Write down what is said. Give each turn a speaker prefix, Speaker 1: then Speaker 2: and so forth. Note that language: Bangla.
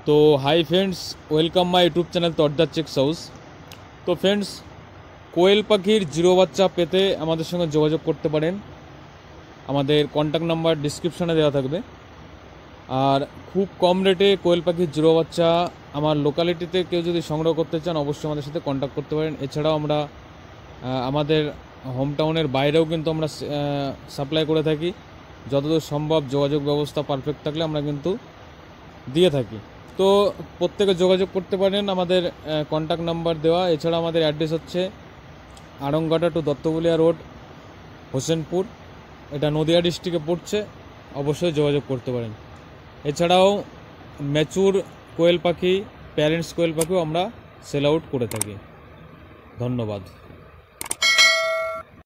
Speaker 1: তো hi friends, welcome my YouTube channel তডদা চেক্স হাউস। তো ফ্রেন্ডস, কোয়েল পাখির জিরো বাচ্চা পেতে আমাদের সঙ্গে যোগাযোগ করতে পারেন। আমাদের কন্ট্যাক্ট নাম্বার ডিসক্রিপশানে দেওয়া থাকবে। আর খুব কম রেটে কোয়েল পাখির জিরো বাচ্চা আমার লোকালিটিতে কেউ যদি সংগ্রহ করতে চান অবশ্যই আমাদের সাথে কন্ট্যাক্ট করতে পারেন। এছাড়াও আমরা আমাদের হোম টাউনের বাইরেও কিন্তু আমরা সাপ্লাই করে থাকি। যতদূর সম্ভব যোগাযোগ ব্যবস্থা পারফেক্ট থাকলে আমরা কিন্তু দিয়ে থাকি। তো প্রত্যেকে যোগাযোগ করতে পারেন, আমাদের কন্ট্যাক্ট নাম্বার দেওয়া। এছাড়া আমাদের অ্যাড্রেস হচ্ছে আড়ংঘাটা টু দত্তবুলিয়া রোড, হোসেনপুর, এটা নদিয়া ডিস্ট্রিক্টে পড়ছে। অবশ্যই যোগাযোগ করতে পারেন। এছাড়াও ম্যাচুর কোয়েল পাখি, প্যারেন্টস কোয়েল পাখিও আমরা সেল আউট করে থাকি। ধন্যবাদ।